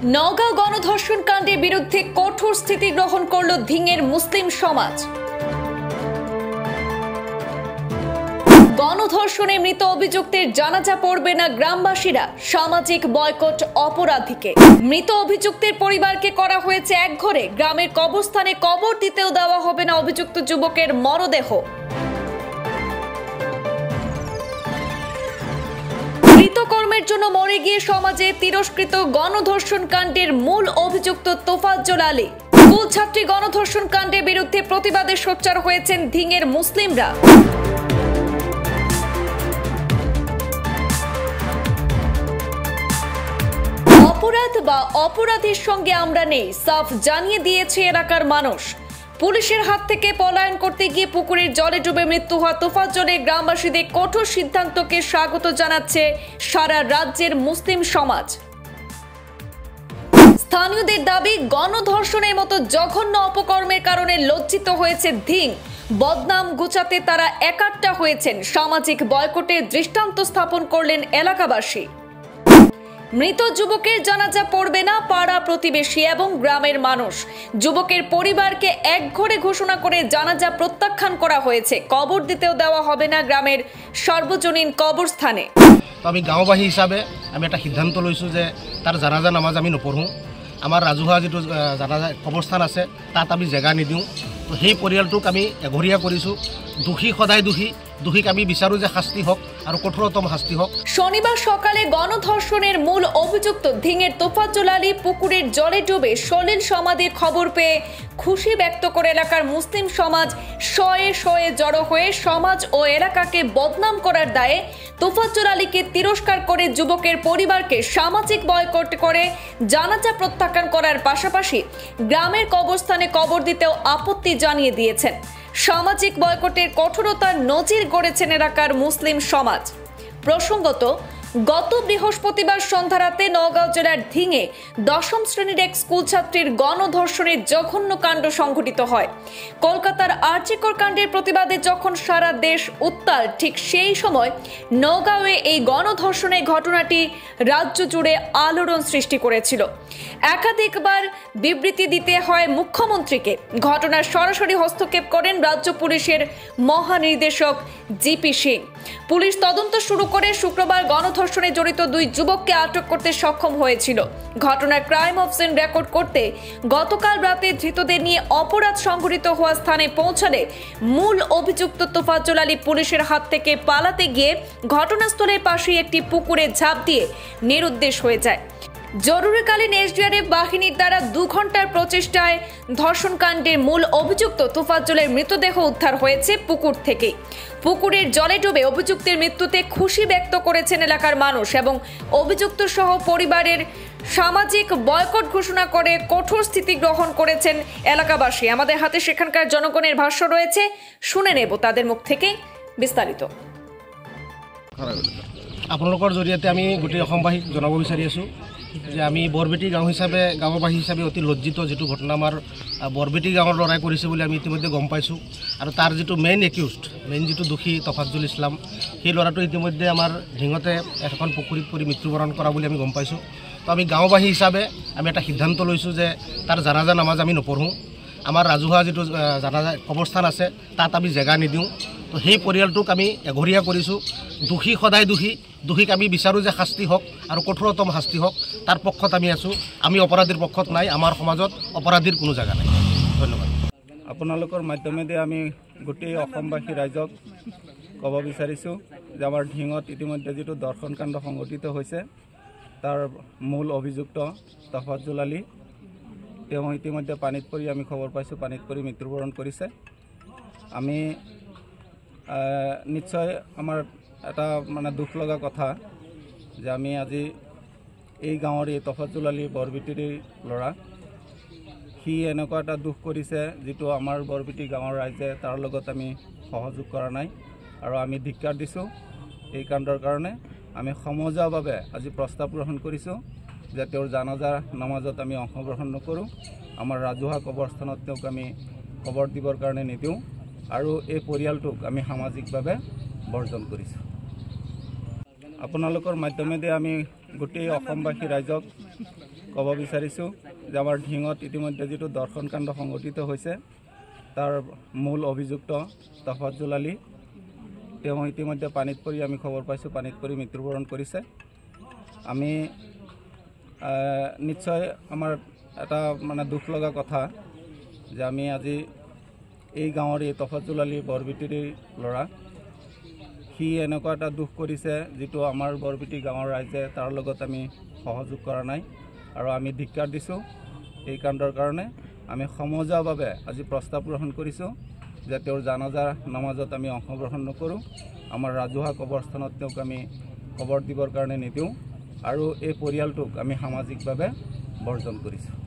নওগাঁ গণধর্ষণ কাণ্ডের বিরুদ্ধে কঠোর স্থিতি গ্রহণ করল ধিঙের মুসলিম সমাজ। গণধর্ষণে মৃত অভিযুক্তের জানাজা পড়বে না গ্রামবাসীরা, সামাজিক বয়কট অপরাধীকে। মৃত অভিযুক্তের পরিবারকে করা হয়েছে একঘরে, গ্রামের কবরস্থানে কবর দিতেও দেওয়া হবে না অভিযুক্ত যুবকের মরদেহ। কৃতকর্মের জন্য মরে গিয়ে সমাজে তিরস্কৃত গণধর্ষণ কাণ্ডের মূল অভিযুক্ত তোফাজ্জল আলী। স্কুল ছাত্রী গণধর্ষণ কাণ্ডের বিরুদ্ধে প্রতিবাদে সোচ্চার হয়েছেন ধিঙের মুসলিমরা। অপরাধ বা অপরাধীর সঙ্গে আমরা নেই, সাফ জানিয়ে দিয়েছে এলাকার মানুষ। পুলিশের হাত থেকে পলায়ন করতে গিয়ে পুকুরের জলে ডুবে মৃত্যু হওয়া তোফাজ্জলের গ্রামবাসীদের কঠোর সিদ্ধান্তকে স্বাগত জানাচ্ছে সারা রাজ্যের মুসলিম সমাজ। স্থানীয়দের দাবি, গণধর্ষণের মতো জঘন্য অপকর্মের কারণে লজ্জিত হয়েছে ধিং। বদনাম ঘুচাতে তারা একাট্টা হয়েছেন। সামাজিক বয়কটের দৃষ্টান্ত স্থাপন করলেন এলাকাবাসী। মৃত যুবকের জানাজা পড়বে না পাড়া প্রতিবেশী এবং গ্রামের মানুষ। যুবকের পরিবারকে একঘরে ঘোষণা করে জানাজা প্রত্যাখ্যান করা হয়েছে। কবর দিতেও দেওয়া হবে না গ্রামের সর্বজনীন কবরস্থানে। আমি গাঁওবাসী হিসাবে আমি একটা সিদ্ধান্ত লৈছোঁ যে তার জানাজা নামাজ আমি নপঢ়োঁ। আমাৰ ৰাজহুৱা যিটো জানাজা কবৰস্থান আছে তাত আমি জেগা নিদিওঁ। তো সেই পৰিয়ালটোক আমি এঘৰীয়া কৰিছোঁ। দোষী সদায় দোষী, দোষীক আমি বিচাৰোঁ যে শাস্তি হোক আৰু কঠোরতম শাস্তি হোক। শনিবার সকালে গণধর্ষণের মূল অভিযুক্ত ধিঙের তোফাজ্জল আলী পুকুরের জলে ডুবে সলিল সমাধির খবর পেয়ে খুশি ব্যক্ত করে এলাকার মুসলিম সমাজ শয়ে শয়ে জড়ো হয়ে সমাজ ও এলাকাকে বদনাম করার দায়ে তোফাজ্জল আলীকে তিরস্কার করে যুবকের পরিবারকে সামাজিক বয়কট করে জানাজা প্রত্যাখ্যান করার পাশাপাশি গ্রামের কবরস্থানে কবর দিতেও আপত্তি জানিয়ে দিয়েছেন। সামাজিক বয়কটের কঠোরতার নজির গড়েছেন এলাকার মুসলিম সমাজ। প্রসঙ্গত, গত বৃহস্পতিবার সন্ধ্যা রাতে নওগাঁ জেলার ধিঙে ১০ম শ্রেণীর এক স্কুল ছাত্রীর গণধর্ষণের জঘন্য কাণ্ড সংঘটিত হয়। কলকাতার আরজিকর কাণ্ডের প্রতিবাদে যখন সারা দেশ উত্তাল, ঠিক সেই সময় নওগাঁয়ে এই গণধর্ষণের ঘটনাটি রাজ্য জুড়ে আলোড়ন সৃষ্টি করেছিল। একাধিকবার বিবৃতি দিতে হয় মুখ্যমন্ত্রীকে। ঘটনার সরাসরি হস্তক্ষেপ করেন রাজ্য পুলিশের মহানির্দেশক জিপি সিং। পুলিশ তদন্ত শুরু করে শুক্রবার গণধর্ষণে জড়িত ২ যুবককে আটক করতে সক্ষম হয়েছিল। ঘটনার ক্রাইম অফ সিন রেকর্ড করতে গতকাল রাতে ধৃতদের নিয়ে অপরাধ সংঘটিত হওয়া স্থানে পৌঁছালে মূল অভিযুক্ত তোফাজ্জল আলী পুলিশের হাত থেকে পালাতে গিয়ে ঘটনাস্থলের পাশে একটি পুকুরে ঝাঁপ দিয়ে নিরুদ্দেশ হয়ে যায়। জরুরিকালীন এসডিআরএফ বাহিনীর দ্বারা ২ ঘন্টার প্রচেষ্টায় ধর্ষণকাণ্ডের মূল অভিযুক্ত তোফাজ্জলের মৃতদেহ উদ্ধার হয়েছে পুকুর থেকে। পুকুরের জলে ডুবে অভিযুক্তের মৃত্যুতে খুশি ব্যক্ত করেছেন এলাকার মানুষ এবং অভিযুক্ত সহ পরিবারের সামাজিক বয়কট ঘোষণা করে কঠোর স্থিতি গ্রহণ করেছেন এলাকাবাসী। আমাদের হাতে সেখানকার জনগণের ভাষ্য রয়েছে, শুনে নেব তাদের মুখ থেকে বিস্তারিত। আপোনালোকৰ জৰিয়তে আমি গোটেই অসমবাসীক জনাব বিচাৰি আছোঁ যে আমি বৰবেটি গাঁওবাসী হিচাপে অতি লজ্জিত। যিটো ঘটনা আমাৰ বৰবেটি গাঁৱৰ ল'ৰাই কৰিছে বুলি আমি ইতিমধ্যে গম পাইছোঁ। আৰু তাৰ যিটো মেইন যিটো দোষী তোফাজ্জল ইছলাম, সেই ল'ৰাটো ইতিমধ্যে আমাৰ ধিঙতে এখন পুখুৰীত পৰি মৃত্যুবৰণ কৰা বুলি আমি গম পাইছোঁ। তো আমি গাঁওবাসী হিচাপে আমি এটা সিদ্ধান্ত লৈছোঁ যে তাৰ জানাজা নামাজ আমি নপঢ়োঁ। আমাৰ ৰাজহুৱা যিটো জানাজা কবৰস্থান আছে তাত আমি জেগা নিদিওঁ। তো সেই পৰিয়ালটোক আমি এঘৰীয়া কৰিছোঁ। দোষী সদায় দোষী, দোষীক আমি বিচাৰোঁ যে শাস্তি হোক আৰু কঠোৰতম শাস্তি হোক। তাৰ পক্ষত আমি আছোঁ। আমি অপৰাধীৰ পক্ষত নাই। আমাৰ সমাজত অপৰাধীৰ কোনো জেগা নাই। ধন্যবাদ। আপোনালোকৰ মাধ্যমেদি আমি গোটেই অসমবাসী ৰাইজক ক'ব বিচাৰিছোঁ যে আমাৰ ধিঙত ইতিমধ্যে যিটো ধৰ্ষণকাণ্ড সংঘটিত হৈছে তাৰ মূল অভিযুক্ত তোফাজ্জল আলী, তেওঁ ইতিমধ্যে পানীত পৰি, আমি খবৰ পাইছোঁ, পানীত পৰি মৃত্যুবৰণ কৰিছে। আমি নিশ্চয় আমাৰ এটা দুখ লগা কথা যে আমি আজি এই গাঁৱৰ এই তোফাজ্জল আলী বৰবেটিৰ ল'ৰা, সি এনেকুৱা এটা দুখ কৰিছে যিটো আমাৰ বৰবেটি গাঁৱৰ ৰাইজে তাৰ লগত আমি সহযোগ কৰা নাই আৰু আমি ধিক্কাৰ দিছোঁ। এই কাণ্ডৰ কাৰণে আমি সমজুৱাভাৱে আজি প্ৰস্তাৱ গ্ৰহণ কৰিছোঁ যে তেওঁৰ জানাজা নামাজত আমি অংশগ্ৰহণ নকৰোঁ। আমাৰ ৰাজহুৱা কবৰস্থানত তেওঁক আমি কবৰ দিবৰ কাৰণে নিদিওঁ আৰু এই পৰিয়ালটোক আমি সামাজিকভাৱে বৰ্জন কৰিছোঁ। আপোনালোকৰ মাধ্যমেদি আমি গোটেই অসমবাসী ৰাইজক ক'ব বিচাৰিছোঁ যে আমাৰ ঢিঙত ইতিমধ্যে যিটো দৰ্শনকাণ্ড সংঘটিত হৈছে তাৰ মূল অভিযুক্ত তফাজ্জল আলী তেওঁ ইতিমধ্যে পানীত পৰি আমি খবৰ পাইছোঁ পানীত পৰি মৃত্যুবৰণ কৰিছে। আমি নিশ্চয় আমাৰ এটা মানে দুখ লগা কথা যে আমি আজি এই গাঁৱৰ এই তফাজ্জল আলী বৰবেটিৰ ল'ৰা সি এনেকুৱা এটা দুখ কৰিছে যিটো আমাৰ বৰবেটি গাঁৱৰ ৰাইজে তাৰ লগত আমি সহযোগ কৰা নাই আৰু আমি ধিক্কাৰ দিছোঁ। এই কাণ্ডৰ কাৰণে আমি সমজুৱাভাৱে আজি প্ৰস্তাৱ গ্ৰহণ কৰিছোঁ যে তেওঁৰ জানাজা নামাজত আমি অংশগ্ৰহণ নকৰোঁ, আমাৰ ৰাজহুৱা কবৰস্থানত তেওঁক আমি কবৰ দিবৰ কাৰণে নিদিওঁ আৰু এই পৰিয়ালটোক আমি সামাজিকভাৱে বৰ্জন কৰিছোঁ।